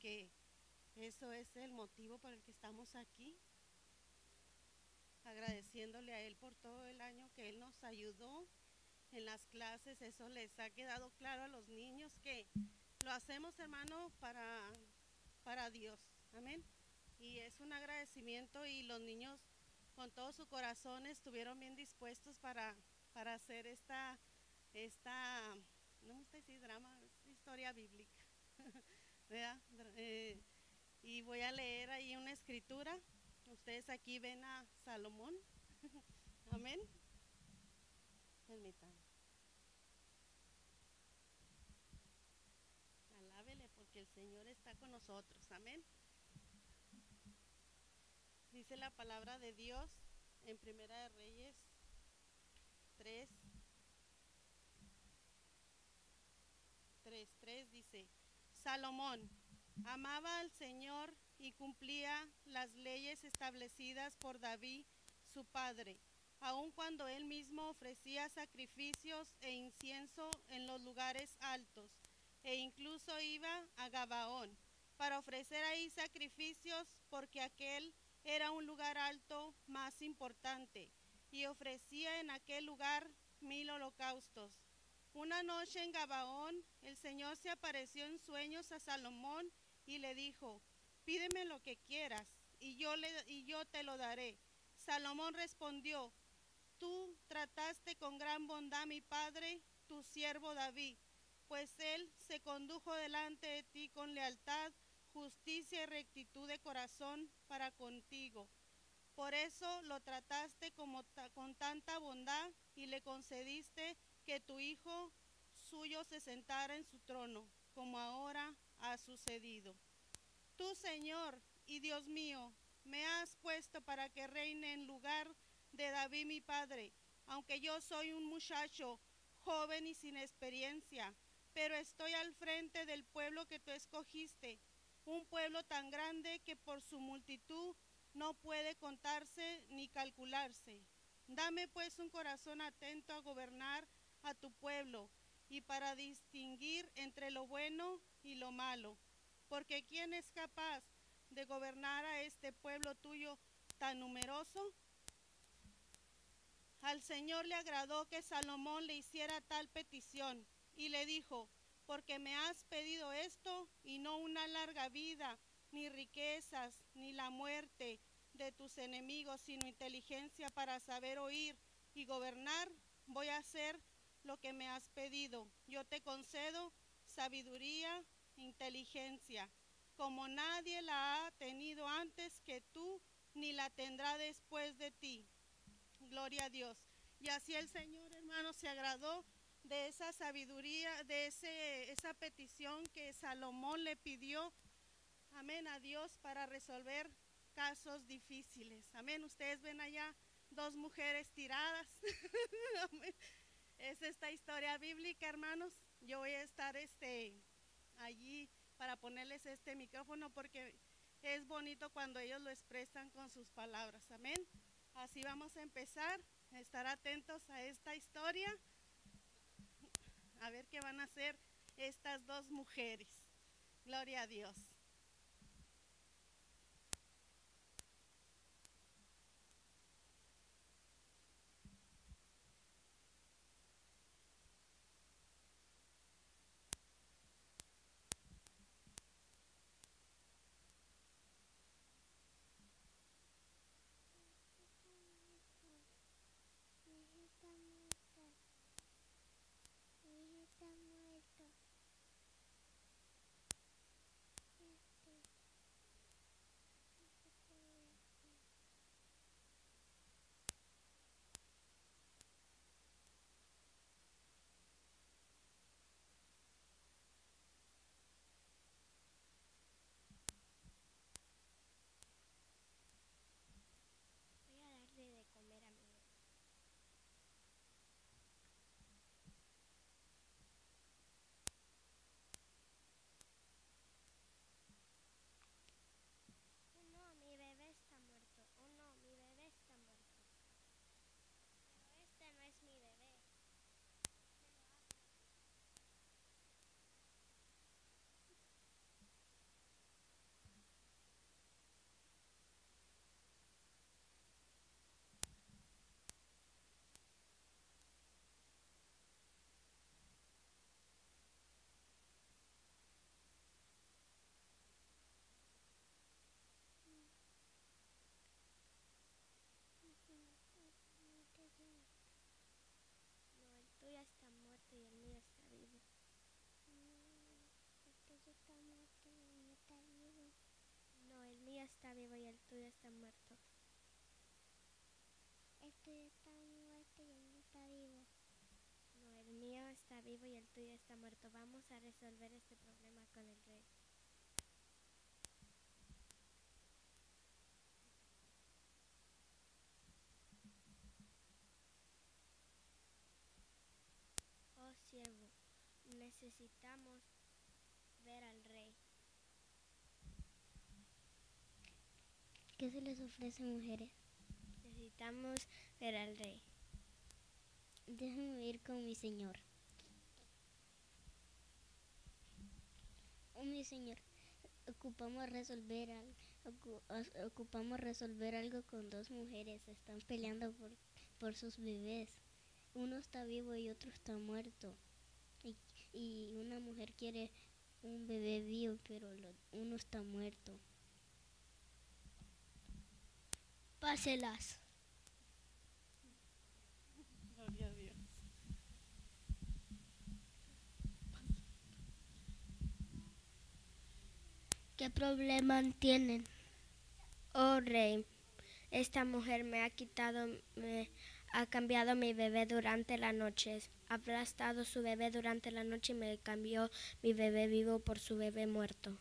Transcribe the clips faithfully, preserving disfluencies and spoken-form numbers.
que eso es el motivo por el que estamos aquí, agradeciéndole a Él por todo el año que Él nos ayudó en las clases. Eso les ha quedado claro a los niños que lo hacemos, hermano, para, para Dios. Amén. Y es un agradecimiento, y los niños con todo su corazón estuvieron bien dispuestos para, para hacer esta, esta, no me gusta decir drama, es historia bíblica. ¿Verdad? Eh, y voy a leer ahí una escritura. Ustedes aquí ven a Salomón. Amén. Permítanme. Alábele porque el Señor está con nosotros. Amén. Dice la palabra de Dios en Primera de Reyes tres, tres, tres, dice: Salomón amaba al Señor y cumplía las leyes establecidas por David, su padre, aun cuando él mismo ofrecía sacrificios e incienso en los lugares altos, e incluso iba a Gabaón para ofrecer ahí sacrificios, porque aquel era un lugar alto más importante, y ofrecía en aquel lugar mil holocaustos. Una noche en Gabaón, el Señor se apareció en sueños a Salomón y le dijo: pídeme lo que quieras, y yo, le, y yo te lo daré. Salomón respondió: tú trataste con gran bondad a mi padre, tu siervo David, pues él se condujo delante de ti con lealtad, justicia y rectitud de corazón para contigo. Por eso lo trataste como ta con tanta bondad y le concediste que tu hijo suyo se sentara en su trono, como ahora ha sucedido. Tú, Señor y Dios mío, me has puesto para que reine en lugar de David mi padre, aunque yo soy un muchacho joven y sin experiencia, pero estoy al frente del pueblo que tú escogiste, un pueblo tan grande que por su multitud no puede contarse ni calcularse. Dame pues un corazón atento a gobernar a tu pueblo y para distinguir entre lo bueno y lo malo, porque ¿quién es capaz de gobernar a este pueblo tuyo tan numeroso? Al Señor le agradó que Salomón le hiciera tal petición y le dijo: porque me has pedido esto y no una larga vida, ni riquezas, ni la muerte de tus enemigos, sino inteligencia para saber oír y gobernar, voy a hacer lo que me has pedido. Yo te concedo sabiduría, inteligencia, como nadie la ha tenido antes que tú, ni la tendrá después de ti. Gloria a Dios. Y así el Señor, hermano, se agradó de esa sabiduría, de ese, esa petición que Salomón le pidió, amén, a Dios para resolver casos difíciles. Amén. Ustedes ven allá dos mujeres tiradas. Amén. Es esta historia bíblica, hermanos. Yo voy a estar este, allí para ponerles este micrófono, porque es bonito cuando ellos lo expresan con sus palabras. Amén. Así vamos a empezar a estar atentos a esta historia, a ver qué van a hacer estas dos mujeres. Gloria a Dios. está vivo y el tuyo está muerto. El tuyo está muerto y el mío está vivo. No, el mío está vivo y el tuyo está muerto. Vamos a resolver este problema con el rey. Oh siervo, necesitamos ver al rey. ¿Qué se les ofrece, mujeres? Necesitamos ver al rey. Déjenme ir con mi señor. Oh, mi señor, ocupamos resolver algo, ocu ocupamos resolver algo con dos mujeres. Están peleando por, por sus bebés. Uno está vivo y otro está muerto. Y, y una mujer quiere un bebé vivo, pero lo, uno está muerto. Páselas. Gloria a Dios. ¿Qué problema tienen? Oh rey, esta mujer me ha quitado, me ha cambiado mi bebé durante la noche. Ha aplastado su bebé durante la noche y me cambió mi bebé vivo por su bebé muerto.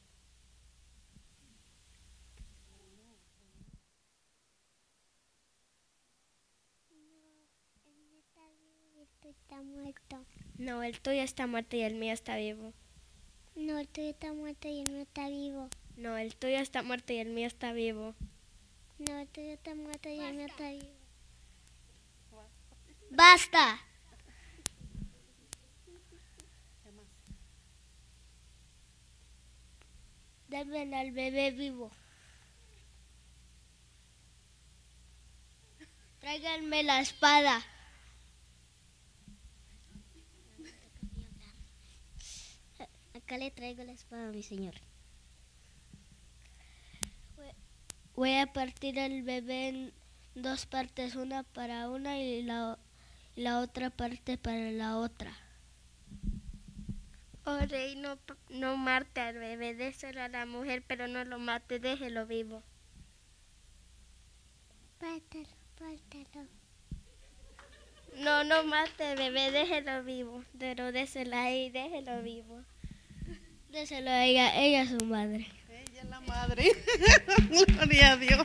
Está muerto. No, el tuyo está muerto y el mío está vivo. No, el tuyo está muerto y el mío está vivo. No, el tuyo está muerto y el mío está vivo. No, el tuyo está muerto y el mío está vivo. ¡Basta! Denme al bebé vivo. Tráiganme la espada. Acá le traigo la espada, mi señor. Voy a partir el bebé en dos partes, una para una y la, la otra parte para la otra. Oh rey, no, no mate al bebé, déselo a la mujer, pero no lo mate, déjelo vivo. Pártalo, pártalo. No, no mate al bebé, déjelo vivo, pero déselo ahí, déjelo vivo. Déselo a ella, ella es su madre. Ella es la madre. Gloria a Dios.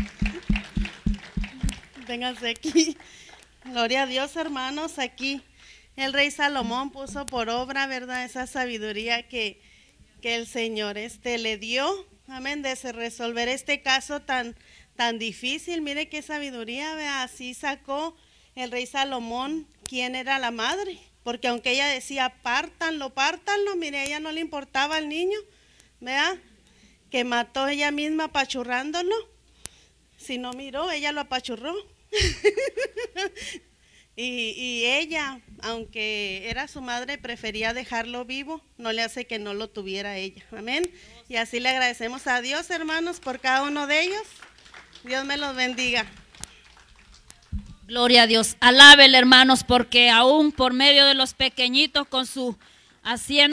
Vénganse aquí. Gloria a Dios, hermanos, aquí el rey Salomón puso por obra, ¿verdad?, esa sabiduría que, que el Señor este, le dio, amén, de resolver este caso tan, tan difícil. Mire qué sabiduría, ¿vea? Así sacó el rey Salomón quién era la madre, porque aunque ella decía, pártanlo, pártanlo, mire, a ella no le importaba al niño, ¿vea?, que mató ella misma apachurrándolo. Si no miró, ella lo apachurró. y, y ella, aunque era su madre, prefería dejarlo vivo, no le hace que no lo tuviera ella. Amén. Y así le agradecemos a Dios, hermanos, por cada uno de ellos. Dios me los bendiga. Gloria a Dios. Alábele, hermanos, porque aún por medio de los pequeñitos con su haciendo